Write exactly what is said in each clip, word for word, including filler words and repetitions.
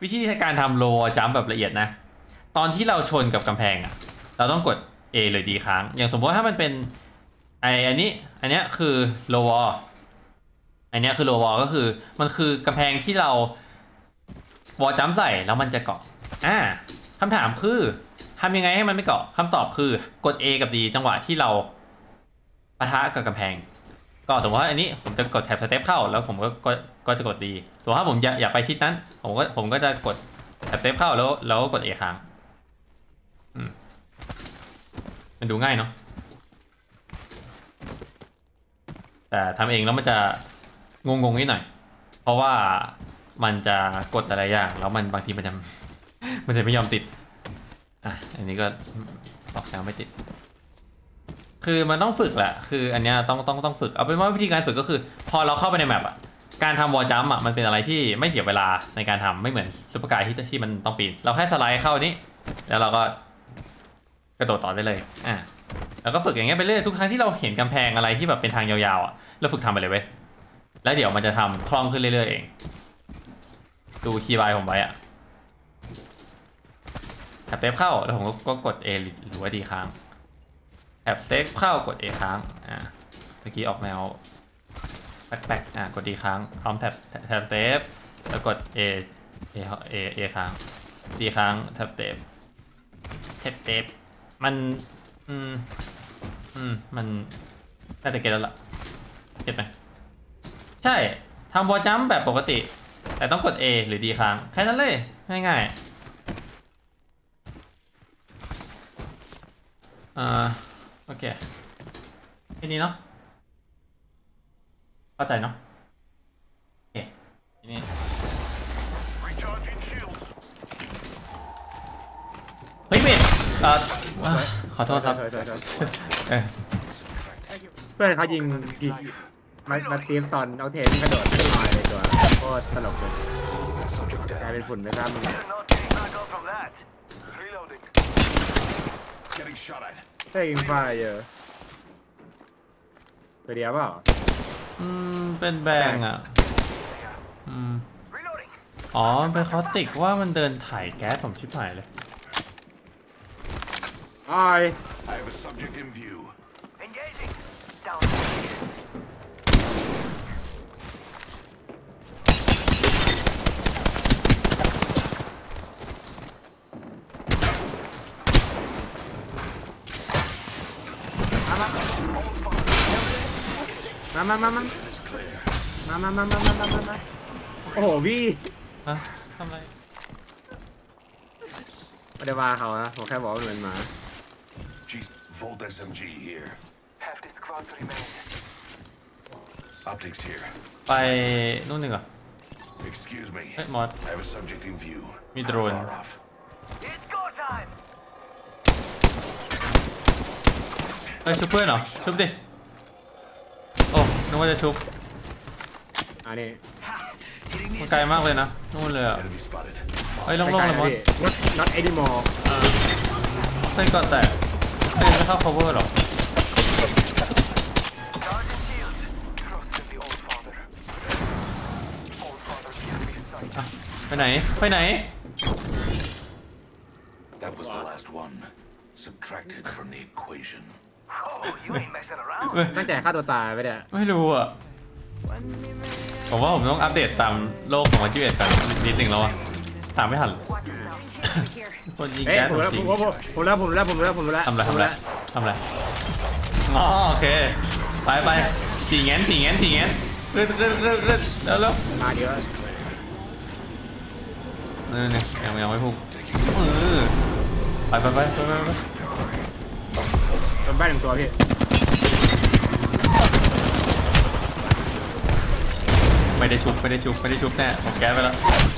วิธีการทำโลจัมป์แบบละเอียดนะตอนที่เราชนกับกำแพงอ่ะเราต้องกด A หรือ D ค้างอย่างสมมติว่าถ้ามันเป็นไออันนี้อันนี้คือโลวอลอันนี้คือโลวอลก็คือมันคือกำแพงที่เราวอลจัมป์ใส่แล้วมันจะเกาะอ่าคำถามคือทำยังไงให้มันไม่เกาะคำตอบคือกด A กับ D จังหวะที่เราปะทะกับกำแพงก็สมมติว่าอันนี้ผมจะกดแท็บสเต็ปเข้าแล้วผมก็ก็ก็จะกด D ส่วนถ้าผมอยากอยากไปทิศนั้นผมก็ผมก็จะกดแท็บสเต็ปเข้าแล้วแล้วกด A ค้างอืมมันดูง่ายเนาะแต่ทำเองแล้วมันจะงงงนิดหน่อยเพราะว่ามันจะกดอะไรอย่างแล้วมันบางทีมันจะมันจะไม่ยอมติดอ่ะอันนี้ก็บอกแล้วไม่ติดคือมันต้องฝึกแหละคืออันเนี้ยต้องต้องต้องฝึกเอาเป็นว่าวิธีการฝึกก็คือพอเราเข้าไปในแมปอ่ะการทำวอลจัมป์อ่ะมันเป็นอะไรที่ไม่เสียเวลาในการทำไม่เหมือนซุปเปอร์กายที่ที่มันต้องปีนเราแค่สไลด์เข้านี้แล้วเราก็กระโดดต่อได้เลยอ่ะแล้วก็ฝึกอย่างเงี้ยไปเรื่อยทุกครั้งที่เราเห็นกำแพงอะไรที่แบบเป็นทางยาวๆอ่ะเราฝึกทำไปเลยเว้ยแล้วเดี๋ยวมันจะทำคล่องขึ้นเรื่อยๆเองดูคีย์บายผมไว้อ่ะแท็บเซฟเข้าแล้วผมก็กด A หรือว่า D ค้างแท็บเซฟเข้ากด A ค้างอ่ะเมื่อกี้ออกแนวแป๊กๆอ่ะกด D ค้างพร้อมแท็บแท็บเซฟแล้วกด A A A A ค้าง D ค้างแท็บเซฟแท็บเซฟมันอืมอืมมันน่าจะเก็ตแล้วล่ะเก็ตไหมใช่ทำวอลจัมป์แบบปกติแต่ต้องกด A หรือ D ค้างแค่นั้นเลยง่ายๆอ่าโอเคแค่นี้เนาะเข้าใจเนาะโอเคทีนี้เฮ้ยเวทเอ่อขอโทษครับเพื่อนเขายิงยิงมามาตีมตอนเอาเทนกระโดดขึ้นลอยเลยตัวโคตรตลกเลยกลายเป็นฝุ่นไม่ทราบมึงใช่ยิงไฟเยอะตัวเดียวเปล่าอืมเป็นแบงอ่ะอืมอ๋อเป็นคอติกว่ามันเดินถ่ายแก๊สผมชิบหายเลยไอ้มามามามามามามามามามามาโอ้โหพี่ฮะทำไรไม่ได้ว่าเขานะผมแค่บอกว่าเหมือนหมาไปนู่นหนึ่งเหรอเฮ้ยมอสมีโดรนเฮ้ยชุบเพื่อนเหรอชุบดิโอ้นึกว่าจะชุบอันนี้มันไกลมากเลยนะนู่นเลยอ่ะเฮ้ยลงๆเลยมอส not anymore เส้นก่อนแตกเส้นไม่เข้า cover หรอไปไหนไปไหนตั้งแต่ฆ่าตัวตายไปเนี่ยไม่รู้อ่ะผมว่าผมต้องอัปเดตตามโลกของวันที่เอ็ดกันนิดนึงแล้วอ่ะตามไม่ทันคนยิงแก๊สผมจริงผมแล้วผมแล้วผมแล้วผมแล้วทำไรทำไรทำไรอ๋อโอเคไปไปถีแง้นถีแง้นถีแง้นเรื่อยเรื่อยเรื่อยเรื่อยแล้วแล้วมาเยอะนี่นี่ยังยังไม่พุ่งไปไปไปไปไปไปเป็นบ้านหนึ่งตัวพี่ไม่ได้ชุบไม่ได้ชุบไม่ได้ชุบแน่ผมแก้ไปแล้ว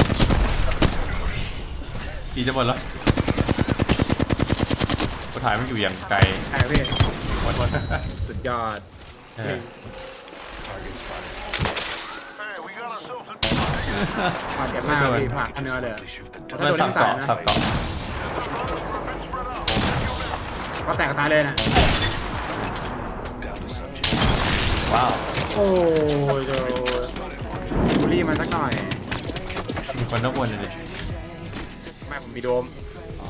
ดีจะหมดแล้วผู้ถ่ายมันอยู่อย่างไกลใช่พี่หมดหมดสุดยอดผ่านเจ็บมากพี่ผ่านอันเนื้อเลยมันสับเกาะสับเกาะก็แตกตายเลยนะว้าวโอ้ยบูลลี่มันสักหน่อยมีคนต้องวนเลยไม่ผมมีโดมอ๋อ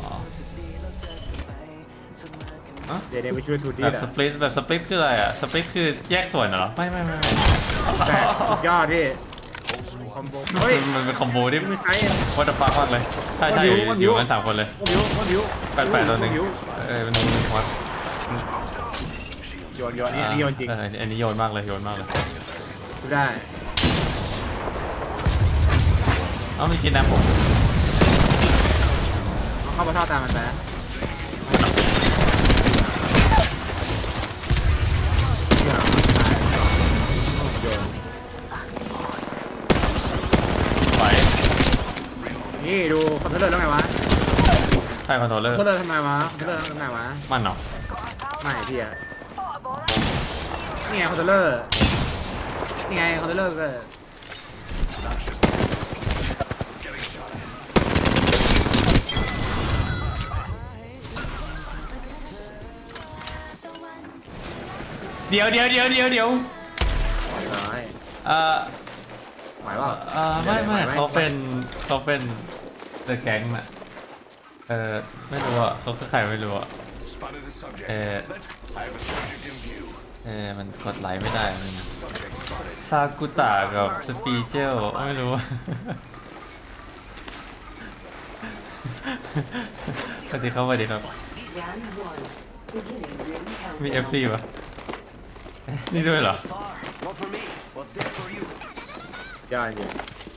เดี๋ยวเดี๋ยวไปช่วยทูดี้แบบเหรสอปลิตแบบสปลิตคืออะไรอ่ะสปลิตคือแยกส่วนเหรอไม่ไม่ไม่ไม่แต่สุดยอดพี่คอมโบเฮ้ยมันเป็นคอมโบที่ไม่ใช่วัตถุปาร์มากเลยใช่ใช่คนหิวคนหิอวยู่กันสามคนเลยโอ้โหโอ้โหแปดแปดตัวหนึ่งเออมันมีวัดโยนโยนนี่นี่โยนจริงเอออันนี้โยนมากเลยโยนมากเลยดูได้เอ้ามีกินน้ำผมเข้ามาท่าตามมันไปโยนไหวนี่ดูคอนโทรลเลอร์แล้วไงวะใช่คอนโทรลเลอคอนร์โทรลเลอร์ทำไมวะคอนโทรลเลอร์ทำไมวะมันเหรอไม่พี่อะนี่ไงคอนโทรลเลอร์นี่ไงคอนโทรลเลอร์ก็เดี๋ยวเดี๋ยวเดี๋ยวเดี๋ยวเดี๋ยวร้อยเอ่อไหวเปล่าเอ่อไม่ไม่เขาเป็นเขาเป็นเดอะแก๊งน่ะเออไม่รู้อ่ะเขาคือใครไม่รู้อ่ะเออเออมันกดไลค์ไม่ได้มันซากุตะกับสปีเจลไม่รู้สวัสดีครับสวัสดีครับมี เอฟ ซี ป่ะนี่ด้วยเหรอยอดจริง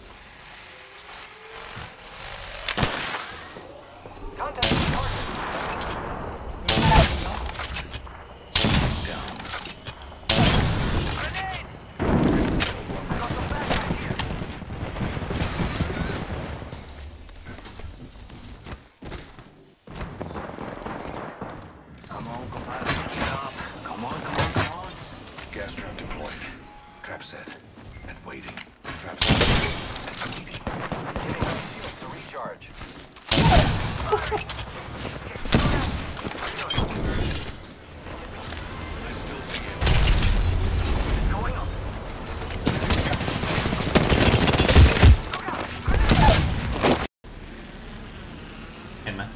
เห็นไหม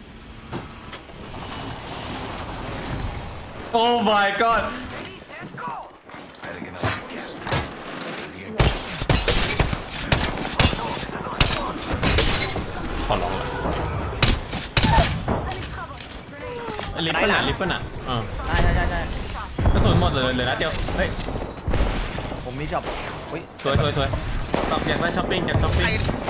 โอ้ my god ขอร้องเลยลิปเปิลน่ะลิปเปิลน่ะอ่าใช่ใช่ใช่ใช่กระสุนหมดเลยเหลยนะเดียวเฮ้ยผมมีช็อปอุ้ยสวยสวยสวยตอบอยากได้ช้อปปิ้งอยากช้อปปิ้ง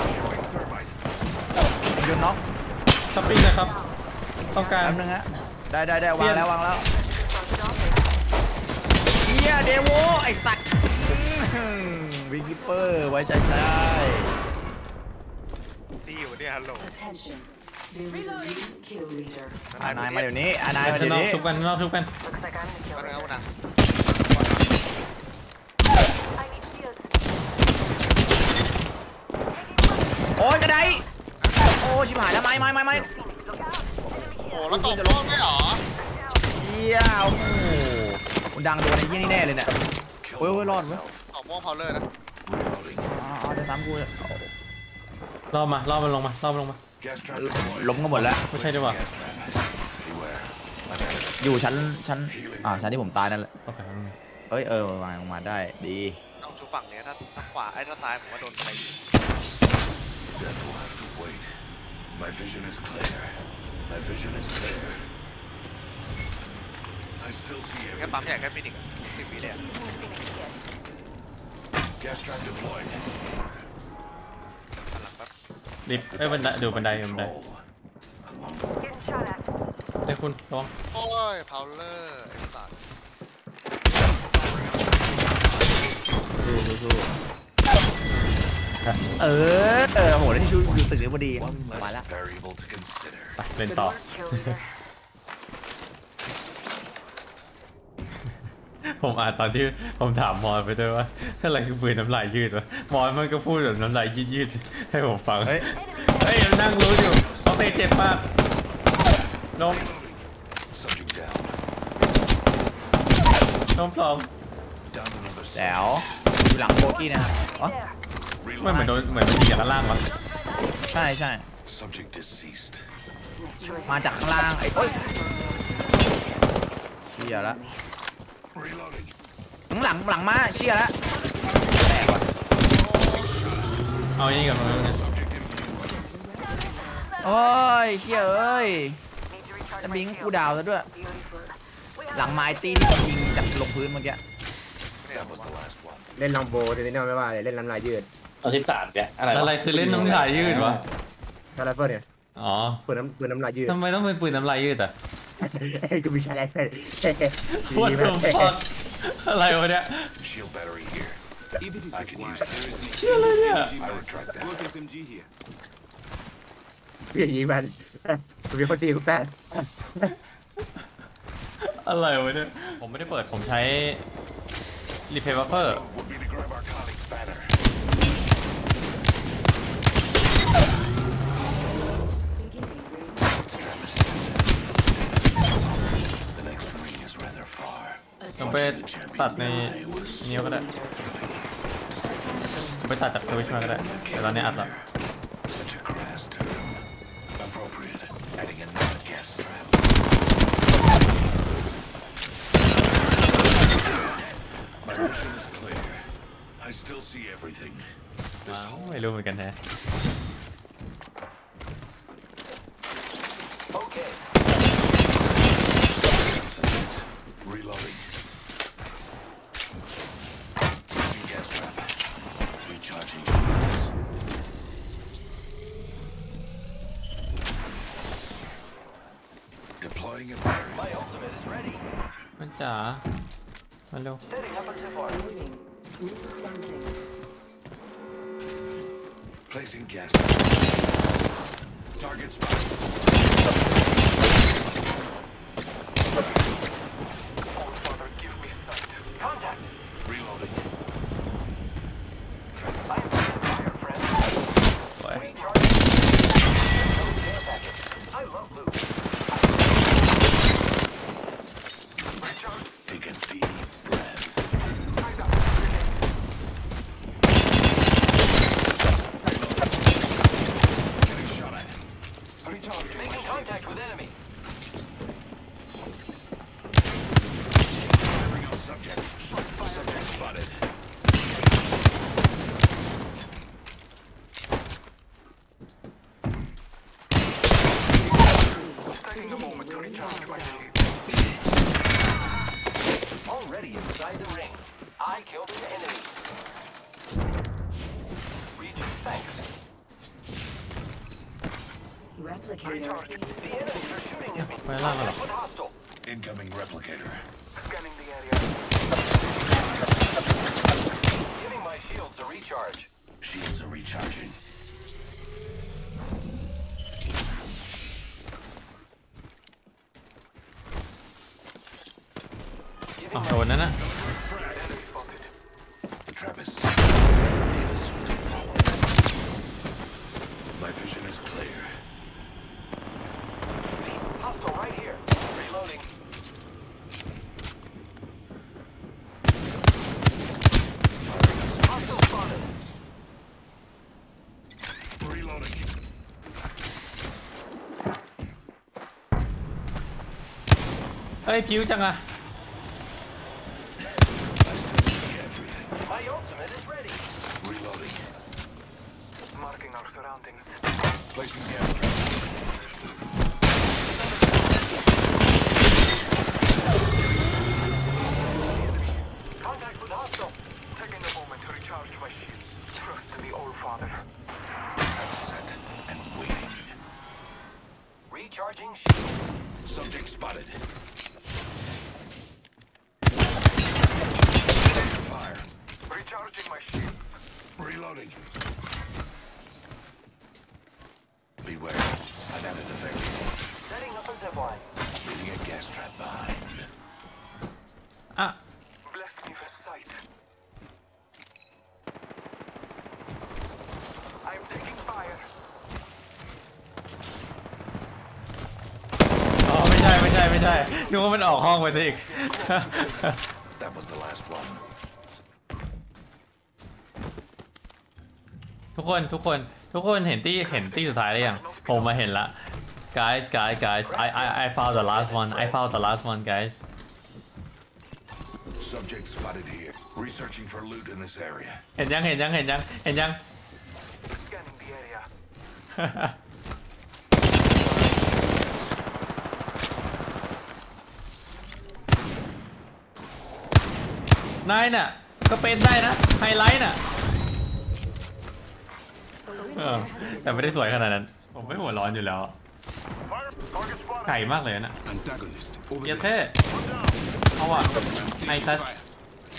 โยนน็อกช้อปปิ้งนะครับต้องการแป๊บนึงฮะได้ได้ได้วางแล้ววางแล้วเฮียเดโวไอ้สัตว์วิกิปเปอร์ไว้ใจได้ตีอยู่เนี่ยฮัลโหล Attention. There is a new kill leader. อานายมาเดี๋ยวนี้อานายมาข้าเดี๋งยวนอกนี้ทุบกันข้างนอกทุบกัน Looks like I'm the มา killer. เอาหนัง I need shields. โอ้ยกระไดโอ้ชิบหายแล้วไม่ไม่ไม่ไม่ Look out. โอ้แล้วตบโล่ไม่หรอเฮียโอ้โหมันดังโดนไอ้ยี่นี่แน่เลยเนี่ยเว้ยเว้ยรอดเว้ยตบม่วงพาวเลอร์นะอ๋อเอาจะตามกูเลยล่อมาล่อมันลงมาล่อมันลงมาล้มกันหมดแล้วไม่ใช่ดีกว่าอยู่ชั้นชั้นอ่าชั้นที่ผมตายนั่นแหละโอเคเอ้ยเออวางลงมาได้ดีต้องชูฝั่งเนี้ยถ้าถ้าขวาไอ้ถ้าซ้ายผมว่าโดนใครอยู่ Death will have to wait. My vision is clear. My vision is clear. I still see แค่ปั๊มใหญ่แค่ฟินิกสิบวิเลย gas trap deployed. หลังแป๊บลิฟต์เอ้ยบันไดดูบันไดบันได Getting shot at. เฮ้ยคุณลองโอ้ยพาวเลอร์ไอ้สัตว์สู้สู้สู้เออเออโหแล้วที่ชูอยู่ตึกนี้พอดี One มาละ less variable to consider. ไปเล่น Good ต่อ work, kill leader. ผมอ่านตอนที่ผมถามมอนไปด้วยว่าอะไรคือปืนน้ำลายยืดวะมอนมันก็พูดแบบน้ำลายยืดยืดๆให้ผมฟังเฮ้ยเฮ้ยนั่งรู้อยู่เขาเตะเจ็บมากลม Subject down. ลมสอง Down another แจ๋ cell. วอยู่หลังโบกี้นะครับอ๋อ There. ไม่เหมือนโดนเหมือนมันยิงจากด้านล่างวะใช่ใช่ Subject deceased. มาจากข้างล่างไอ้เอ้ยเชี่ยละ Reloading. ข้างหลังหลังมาเชี่ยละแตกว่ะเอาอย่างนี้ก่อนมึง Subject immune. โอ้ยเชี่ยเอ้ย Need to recharge จะ my บิง shield. กูดาวซะด้วย Beautiful. We have หลังไม้ตีที่ยิงจากลงพื้นเมื่อกี้ That was the last one. เล่นลองโบทีนี้ไม่ว่าเลยเล่นน้ำลายยืดเอาทิปสามแกอะไรวะอะไรคือเล่นน้ำลายยืดวะชาร์ลเฟิร์เนี่ยอ๋อปืนน้ำปืนน้ำลายยืดทำไมต้องเป็นปืนน้ำลายยืดอ่ะเอ้ยกูมีชาร์ลเฟิร์ What the fuck อะไรวะเนี่ย Shield battery here. If it is I can required, use there that. is an เชื่ออะไรเนี่ย I retract that. Gold S M G here. พี่ยิงมันกูมีคนตีกูแป๊ดอะไรวะเนี่ย ผมไม่ได้เปิด ผมใช้รีเพย์วัฟเฟอร์ Would be to grab our colleague's banner. The next ring is rather far. ผมไปตัดในนิ้วก็ได้ผมไปตัดจากสวิตช์มาก็ได้แต่ตอนนี้อัดละ Such a crass term. Appropriate. Adding another gas trap. My vision is clear. I still see everything. อ้าวไม่รู้เหมือนกันแฮะ Reloading. Using gas trap. Recharging shields. Deploying a barrier. มันจ๋ามาเร็ว Placing gas trap. Target spotted. Father, give me sight. Contact. Reloading. สวย Take a deep breath. Getting shot at. Making contact with enemy. Firing on subject. Subject spotted. Taking a moment to recharge my shield. Already inside the ring. I killed an enemy. Region, thanks. Replicator. The enemies are shooting at me. ไปล่างมาหรอ With hostile. Incoming replicator. Scanning the area. Giving my shields a recharge. Shields are recharging. อ๋อโดนนั่นนะ The trap is My vision is clear. Hostile right here. Reloading. Hostile spotted. Reloading. เฮ้ยผิวจังอะ I still see everything. My ultimate is ready. Reloading. Marking our surroundings. Placing gas trap. Contact with hostile. Taking a moment to recharge my shield. Trust in the All Father. Set and waiting. Recharging shield. Subject spotted. Fire. Recharging my shields. Reloading. Beware. I've added a variable. Setting up a zipline. Leaving a gas trap behind. อ่ะ Bless me with sight. I'm taking fire. อ๋อไม่ใช่ไม่ใช่ไม่ใช่นึกว่ามันออกห้องไปซะอีก That was the last one. ทุกคนทุกคนทุกทุกคนเห็นที่เห็นที่สุดท้ายหรือยังผมมาเห็นละ guys guys guys I I I found the last one I found the last one guys Subject spotted here. Researching for loot in this area. เห็นยังเห็นยังเห็นยังเห็นยัง Scanning the area. นายน่ะก็เป็นได้นะไฮไลท์น่ะเออแต่ไม่ได้สวยขนาดนั้นผมไม่หัวร้อนอยู่แล้ว Fire. Target spotted. ไก่มากเลยนะ Antagonist. Over เย there. เท่เอาว่ะ I'm ไอ taking ซัส fire.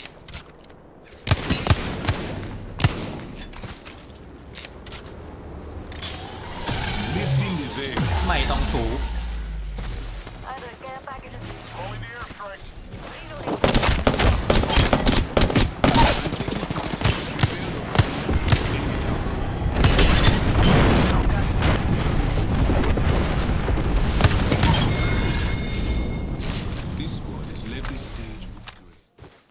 Lifting the veil. ไม่ต้องถู Either care packages. Calling the airstrike. Reloading. I'm taking fire. This squad has left this stage with grace.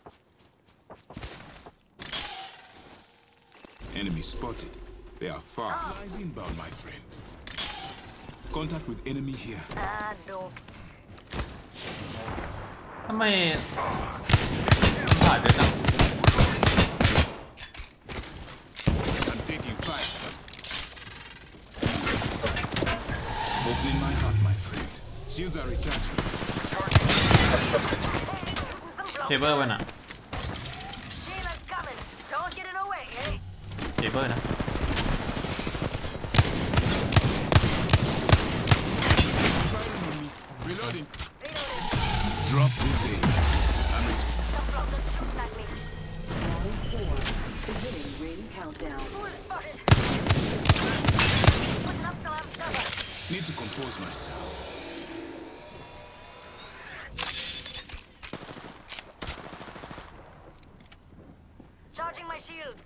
Enemy spotted. They are far. Lies inbound, my friend. Contact with enemy here. Ah, no. ทำไมผ่านด้วยจัง I'm taking fire. Opening my heart, my friend. Shields are recharging. เคเบิลมันอะ Sheila's coming. Don't get in the way, eh? เคเบิลนะ Reloading. Reloading. Drop the veil. I'm reaching. Some blockers shooting at me. Round four. Beginning ring countdown. Fool spotted. Putting up some armed cover. Need to compose myself. Charging my shields.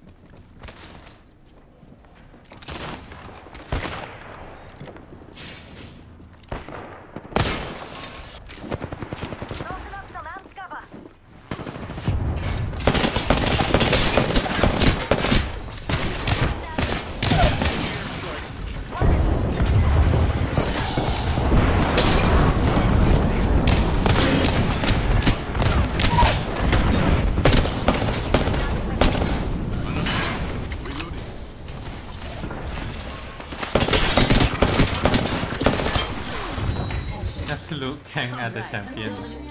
Tossing up some armed cover. Reloading. Absolute King at the champion